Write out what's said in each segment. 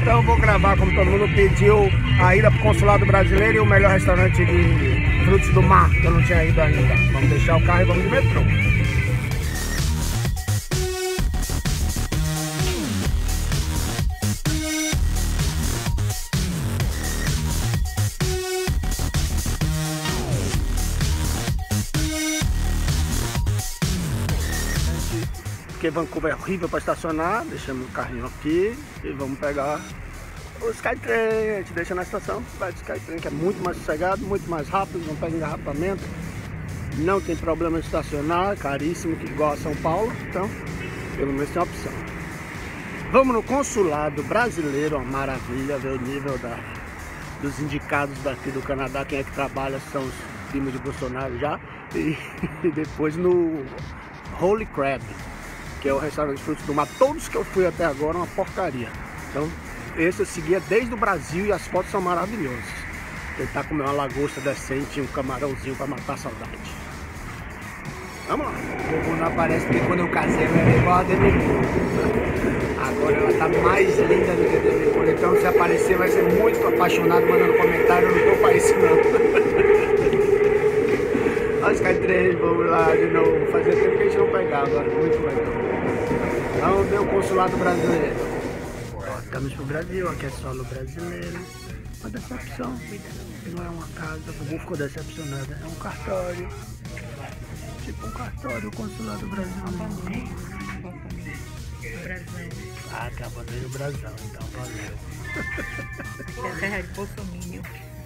Então eu vou gravar, como todo mundo pediu, a ida pro Consulado Brasileiro e o melhor restaurante de frutos do mar, que eu não tinha ido ainda. Vamos deixar o carro e vamos de metrô. Porque Vancouver é horrível para estacionar, deixamos o carrinho aqui e vamos pegar o Skytrain. A gente deixa na estação, vai de Skytrain, que é muito mais sossegado, muito mais rápido, não pega engarrafamento, não tem problema de estacionar, caríssimo, que igual a São Paulo, então pelo menos tem uma opção. Vamos no Consulado Brasileiro, uma maravilha, ver o nível dos indicados daqui do Canadá, quem é que trabalha, são os primos de Bolsonaro já, e depois no Holy Crab, que é o restaurante de frutos do mar. Todos que eu fui até agora uma porcaria. Então esse eu seguia desde o Brasil e as fotos são maravilhosas. Tentar comer uma lagosta decente e um camarãozinho para matar a saudade. Vamos lá. O Bubu não aparece porque quando eu casei ela era igual a Demi Moore. Agora ela tá mais linda do que a Demi Moore. Então se aparecer vai ser muito apaixonado mandando comentário. Eu não tô pra isso não. Olha os Skytrain, vamos lá de novo. Fazia tempo que a gente não pegava. Muito legal. Vamos ver o Consulado Brasileiro. Ó, estamos pro Brasil, aqui é solo brasileiro. Uma decepção. Não é uma casa, o Bubu ficou decepcionado. É um cartório. Tipo um cartório, o Consulado Brasileiro. Ah, tá bandeira do Brasil, então valeu. É a terra de Bolsonaro.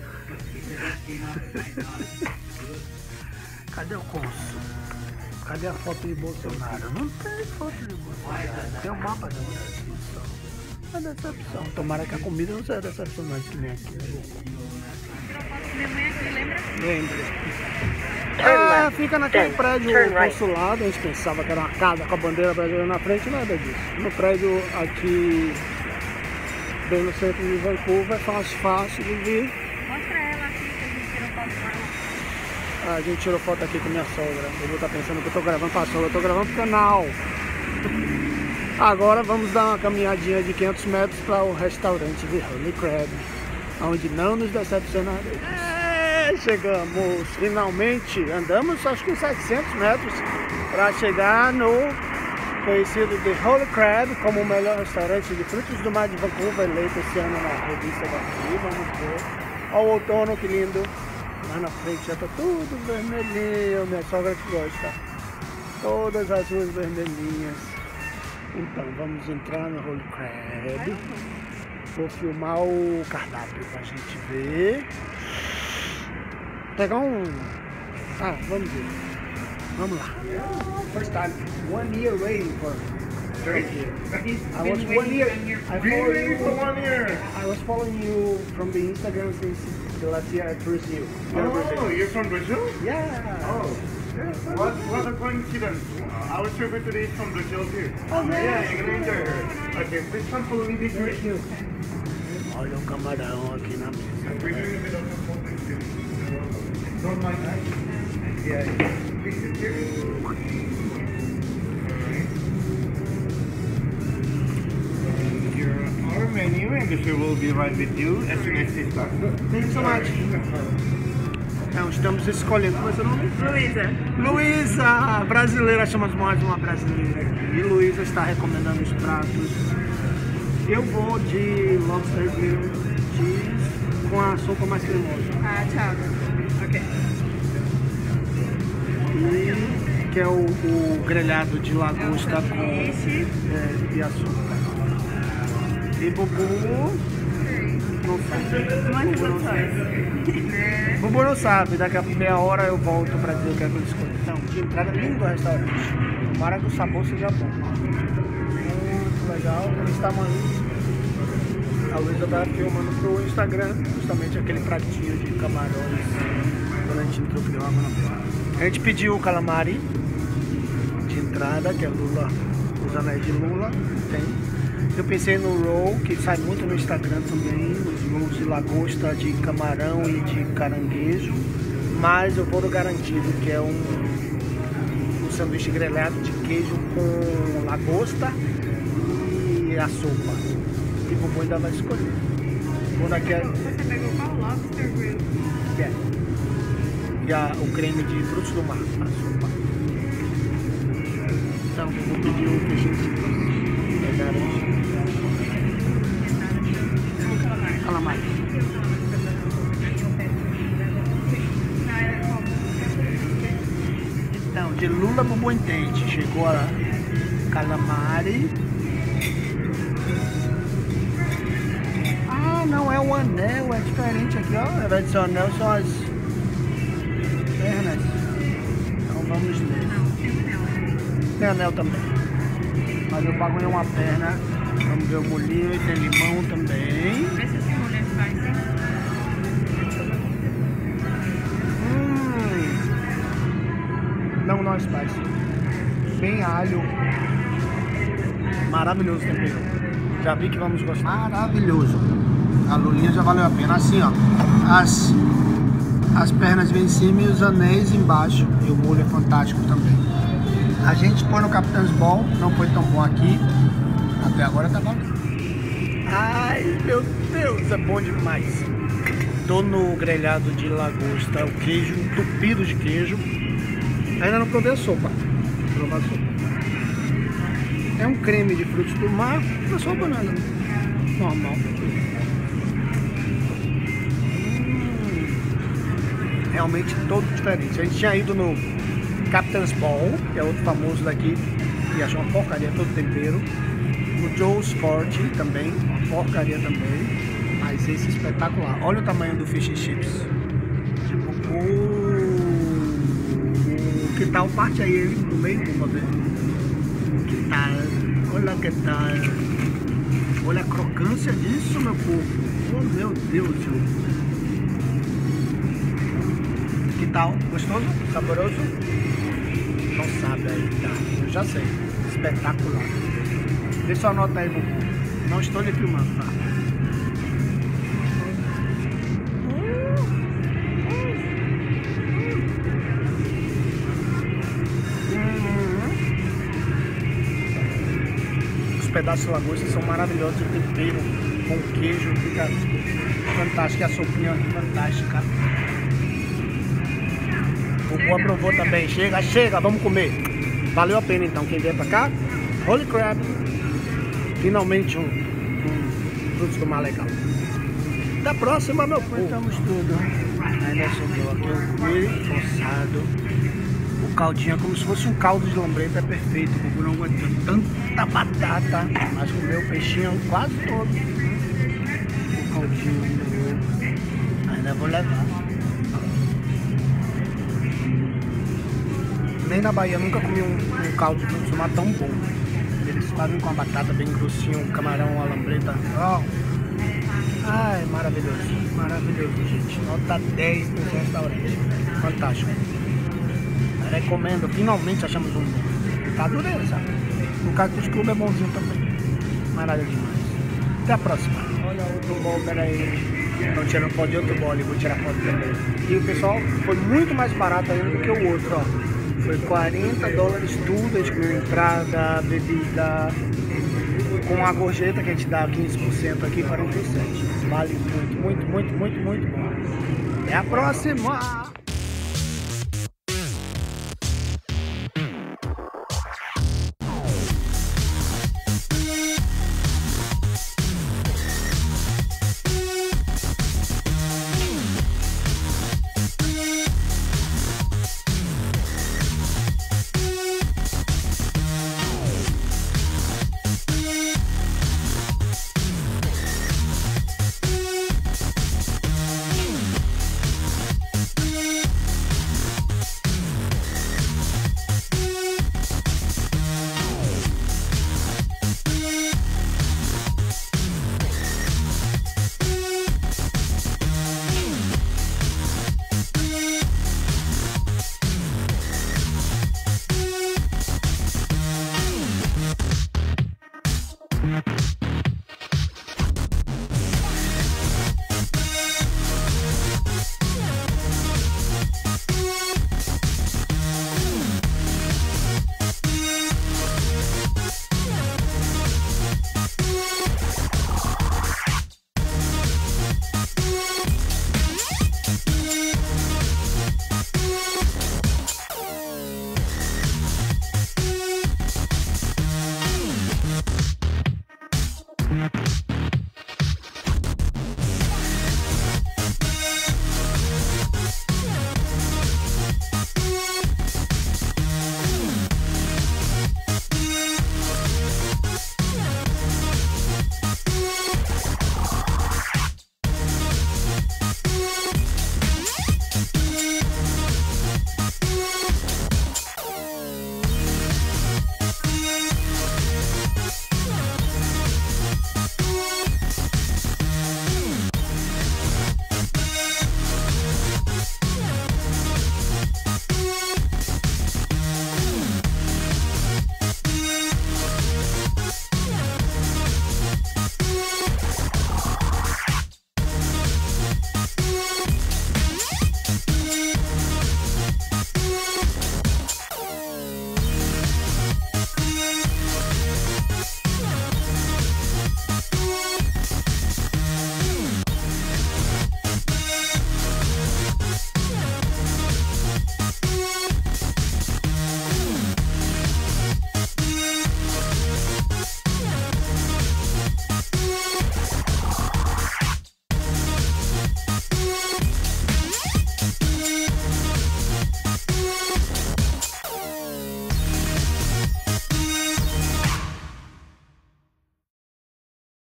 Cadê o cônsul? Cadê a foto de Bolsonaro? Não tem foto de Bolsonaro. Tem um mapa do Brasil só. É decepção. Tomara que a comida não seja decepcionante que nem aqui. Minha mãe aqui, lembra? Lembra? Fica naquele prédio consulado. A gente pensava que era uma casa com a bandeira brasileira na frente, nada disso. No prédio aqui, bem no centro de Vancouver, é fácil de vir. Mostra ela aqui que a gente tirou foto com ela. A gente tirou foto aqui com minha sogra. Eu vou estar pensando que eu tô gravando pra sogra, eu tô gravando pro canal. Agora vamos dar uma caminhadinha de 500 metros para o restaurante de Holy Crab, onde não nos decepcionaremos. Chegamos, finalmente, andamos acho que uns 700 metros para chegar no conhecido de Holy Crab como o melhor restaurante de frutos do mar de Vancouver, eleito esse ano na revista daqui. Vamos ver. Olha o outono, que lindo. Lá na frente já tá tudo vermelhinho, minha sogra que gosta. Todas as ruas vermelhinhas. Então vamos entrar no Holy Crab. Vou filmar o cardápio pra gente ver. Pegar um... Ah, vamos ver. Vamos lá. First time, 1 year waiting for here. I was 1 year. I was following you from the Instagram since the last year at Brazil. Oh, you're from Brazil? Yeah. Oh. What a coincidence. Our tribute today is from Brazil too. Oh, Yeah, you're gonna enjoy her. Okay, please come follow me this way. Thank you. Olha o camarão aqui na mesa. We're doing a bit of a photo too. Don't mind that? Yeah. Please sit here. Our menu and the show will be right with you as soon as they start. Thank you so much. Então, estamos escolhendo. Como é seu nome? Luísa. Luísa, brasileira, chamamos mais uma brasileira aqui. E Luísa está recomendando os pratos. Eu vou de lobster grilled cheese com a sopa mais cremosa. Ah, tchau. Ok. E que é o grelhado de lagosta com e açúcar. E Bubu não sabe. Bubu não sabe. Bubu não sabe, daqui a meia hora eu volto pra dizer o que é que eu escolhi. Então, de entrada lindo do restaurante. Tomara que o sabor seja bom. Muito legal. Eles estavam ali. A Luísa estava filmando pro Instagram, justamente aquele pratinho de camarões. Quando a gente entrou, que deu água na boca. A gente pediu o calamari de entrada, que é Lula, os anéis de Lula. Tem. Eu pensei no roll, que sai muito no Instagram também, os rolls de lagosta, de camarão e de caranguejo. Mas eu vou no garantido, que é um sanduíche grelhado de queijo com lagosta e a sopa. E o Bubu ainda vai escolher. Por aqui é... Você pegou qual? Lobster Grill? E o creme de frutos do mar. A sopa. Então, vou pedir um peixinho de calamar. Então, de lula Bubu entende. Chegou a calamari. Ah, não é o anel, é diferente aqui, ó. Ao invés de ser o anel, são as pernas. Então vamos ler. Tem anel também. Mas eu pago em uma perna. Vamos ver o molhinho e tem limão também. Vê se esse molho é spicy. Não é spicy. Bem alho. Maravilhoso tempero. Já vi que vamos gostar. Maravilhoso. A lulinha já valeu a pena. Assim, ó. As pernas vêm em cima e os anéis embaixo. E o molho é fantástico também. A gente põe no Captain's Ball. Não foi tão bom aqui. Até agora tá bom. Ai, meu Deus, é bom demais. Tô no grelhado de lagosta. O queijo entupido de queijo. Ainda não provei a sopa. Vou provar a sopa. É um creme de frutos do mar. Não é só banana. Normal. Realmente todo diferente. A gente tinha ido no Captain's Ball, que é outro famoso daqui, e achou uma porcaria todo tempero. No Joe's Forte também, uma porcaria também. Mas esse é espetacular. Olha o tamanho do fish and chips. Tipo, que tal? Parte aí ele no meio, vamos ver. Que tal? Olha que tal. Olha a crocância disso, meu povo. Oh, meu Deus, que tal? Gostoso? Saboroso? Não sabe aí, tá? Eu já sei. Espetacular. Deixa sua nota aí, Bubu. Não estou lhe filmando, tá? Os pedaços de lagosta são maravilhosos. O tempero com queijo fica fantástico. A sopinha fantástica. O Bubu aprovou também. Chega, vamos comer. Valeu a pena então quem vier pra cá. Holy crap! Finalmente um frutos do mar legal. Até a próxima, meu povo. Cortamos tudo. Ainda sobrou aqui o coelho forçado. O caldinho é como se fosse um caldo de lambreta, é perfeito. O Bubu não aguentou tanta batata, mas comeu o peixinho quase todo. O caldinho ainda vou levar. Nem na Bahia nunca comi um caldo de frutos do mar tão bom. Eles fazem com a batata bem grossinho, um camarão, a lambreta. Oh. Ai, maravilhoso. Maravilhoso, gente. Nota 10 nesse restaurante. Fantástico. Recomendo. Finalmente achamos um bom. Tá dureza. O Cactus Club é bonzinho também. Maravilha demais. Até a próxima. Olha outro bol, peraí. Estão tirando foto de outro bol ali, vou tirar foto também. E o pessoal foi muito mais barato ainda do que o outro, ó. Foi $40 tudo, a gente comeu entrada, bebida, com a gorjeta que a gente dá 15% aqui, 47%. Vale muito bom. Até a próxima! Yeah.